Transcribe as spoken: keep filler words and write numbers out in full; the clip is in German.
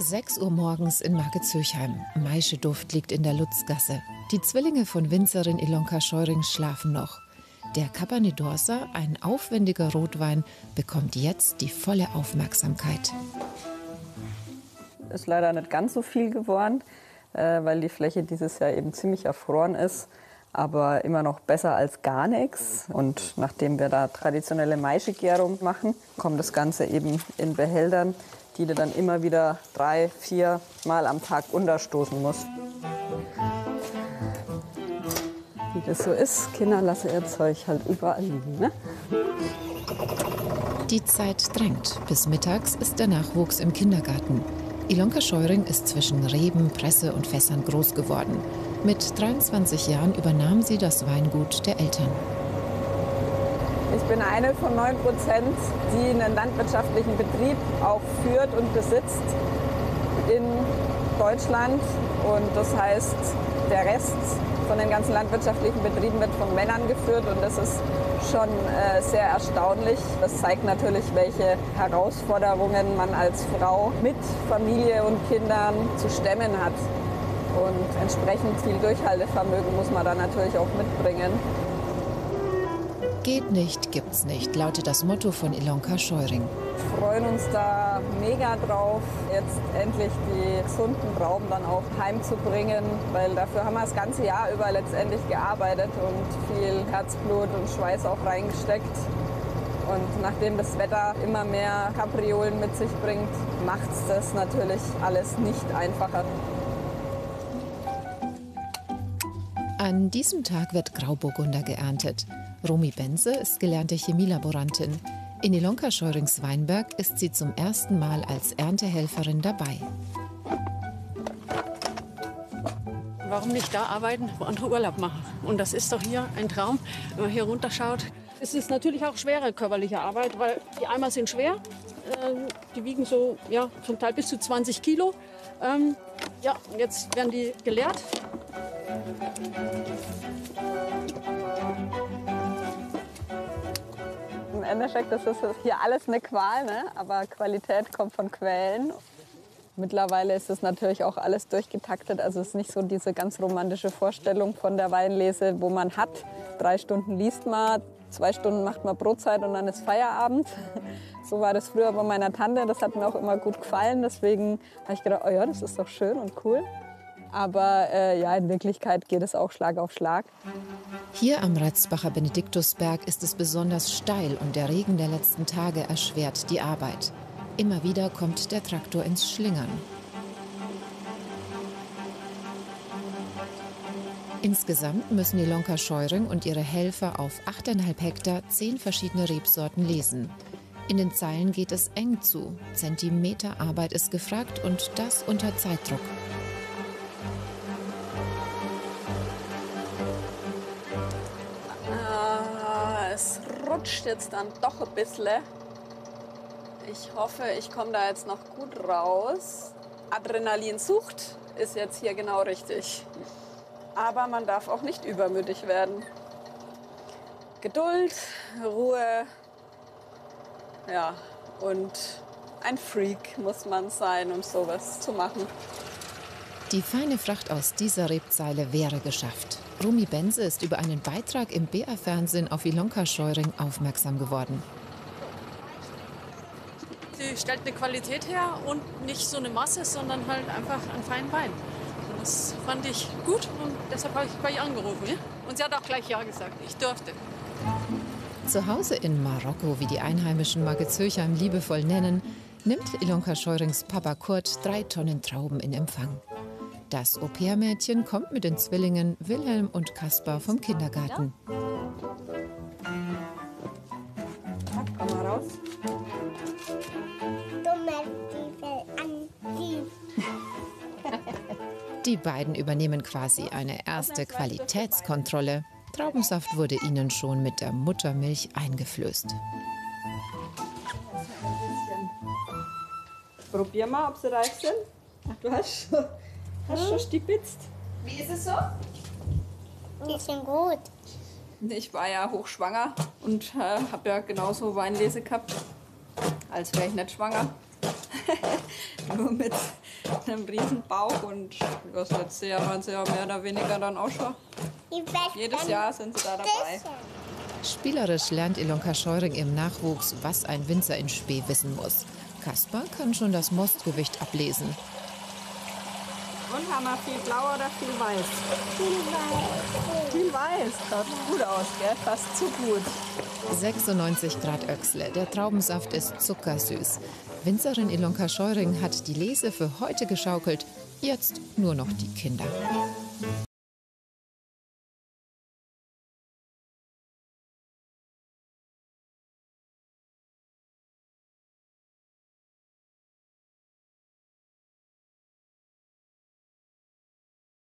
sechs Uhr morgens in Markezürchheim. Maischeduft liegt in der Lutzgasse. Die Zwillinge von Winzerin Ilonka Scheuring schlafen noch. Der Cabernet d'Orsa, ein aufwendiger Rotwein, bekommt jetzt die volle Aufmerksamkeit. Ist leider nicht ganz so viel geworden, weil die Fläche dieses Jahr eben ziemlich erfroren ist. Aber immer noch besser als gar nichts. Und nachdem wir da traditionelle Maischegärung machen, kommt das Ganze eben in Behältern, die du dann immer wieder drei, vier Mal am Tag unterstoßen musst. Wie das so ist, Kinder lassen ihr Zeug halt überall liegen, ne? Die Zeit drängt. Bis mittags ist der Nachwuchs im Kindergarten. Ilonka Scheuring ist zwischen Reben, Presse und Fässern groß geworden. Mit dreiundzwanzig Jahren übernahm sie das Weingut der Eltern. Ich bin eine von neun Prozent, die einen landwirtschaftlichen Betrieb auch führt und besitzt in Deutschland. Und das heißt, der Rest von den ganzen landwirtschaftlichen Betrieben wird von Männern geführt. Und das ist schon äh, sehr erstaunlich. Das zeigt natürlich, welche Herausforderungen man als Frau mit Familie und Kindern zu stemmen hat. Und entsprechend viel Durchhaltevermögen muss man da natürlich auch mitbringen. Geht nicht, gibt's nicht, lautet das Motto von Ilonka Scheuring. Wir freuen uns da mega drauf, jetzt endlich die gesunden Trauben dann auch heimzubringen, weil dafür haben wir das ganze Jahr über letztendlich gearbeitet und viel Herzblut und Schweiß auch reingesteckt. Und nachdem das Wetter immer mehr Kapriolen mit sich bringt, macht's das natürlich alles nicht einfacher. An diesem Tag wird Grauburgunder geerntet. Romy Bense ist gelernte Chemielaborantin. In Ilonka Scheurings Weinberg ist sie zum ersten Mal als Erntehelferin dabei. Warum nicht da arbeiten, wo andere Urlaub machen? Und das ist doch hier ein Traum, wenn man hier runterschaut. Es ist natürlich auch schwere körperliche Arbeit, weil die Eimer sind schwer. Äh, die wiegen so, ja, zum Teil bis zu zwanzig Kilo. Ähm, ja, jetzt werden die geleert. Im Endeffekt ist das hier alles eine Qual, ne? Aber Qualität kommt von Quellen. Mittlerweile ist es natürlich auch alles durchgetaktet. Also es ist nicht so diese ganz romantische Vorstellung von der Weinlese, wo man hat, drei Stunden liest man, zwei Stunden macht man Brotzeit und dann ist Feierabend. So war das früher bei meiner Tante. Das hat mir auch immer gut gefallen. Deswegen habe ich gedacht, oh ja, das ist doch schön und cool. Aber äh, ja, in Wirklichkeit geht es auch Schlag auf Schlag. Hier am Retzbacher Benediktusberg ist es besonders steil und der Regen der letzten Tage erschwert die Arbeit. Immer wieder kommt der Traktor ins Schlingern. Insgesamt müssen Ilonka Scheuring und ihre Helfer auf achteinhalb Hektar zehn verschiedene Rebsorten lesen. In den Zeilen geht es eng zu. Zentimeterarbeit ist gefragt und das unter Zeitdruck. Es rutscht jetzt dann doch ein bisschen. Ich hoffe, ich komme da jetzt noch gut raus. Adrenalinsucht ist jetzt hier genau richtig. Aber man darf auch nicht übermütig werden. Geduld, Ruhe, ja, und ein Freak muss man sein, um sowas zu machen. Die feine Fracht aus dieser Rebzeile wäre geschafft. Romy Bense ist über einen Beitrag im B R-Fernsehen auf Ilonka Scheuring aufmerksam geworden. Sie stellt eine Qualität her und nicht so eine Masse, sondern halt einfach einen feinen Wein. Und das fand ich gut und deshalb habe ich bei ihr angerufen. Ja? Und sie hat auch gleich Ja gesagt, ich durfte. Zu Hause in Marokko, wie die Einheimischen Markezürchheim liebevoll nennen, nimmt Ilonka Scheurings Papa Kurt drei Tonnen Trauben in Empfang. Das Au-pair-Mädchen kommt mit den Zwillingen Wilhelm und Kaspar vom Kindergarten. Komm mal raus. Die beiden übernehmen quasi eine erste Qualitätskontrolle. Traubensaft wurde ihnen schon mit der Muttermilch eingeflößt. Probier mal, ob sie reif sind. Ach, du hast schon, hast schon stibitzt. Wie ist es so? Die sind gut. Ich war ja hochschwanger und äh, habe ja genauso Weinlese gehabt, als wäre ich nicht schwanger. Nur mit einem riesen Bauch und das letzte Jahr waren sie ja mehr oder weniger dann auch schon. Jedes Jahr sind sie da dabei. Spielerisch lernt Ilonka Scheuring im Nachwuchs, was ein Winzer in Spee wissen muss. Kaspar kann schon das Mostgewicht ablesen. Und haben wir viel blau oder viel weiß? Viel weiß. Viel weiß. Schaut gut aus, gell? Fast zu gut. sechsundneunzig Grad Öxle. Der Traubensaft ist zuckersüß. Winzerin Ilonka Scheuring hat die Lese für heute geschaukelt. Jetzt nur noch die Kinder.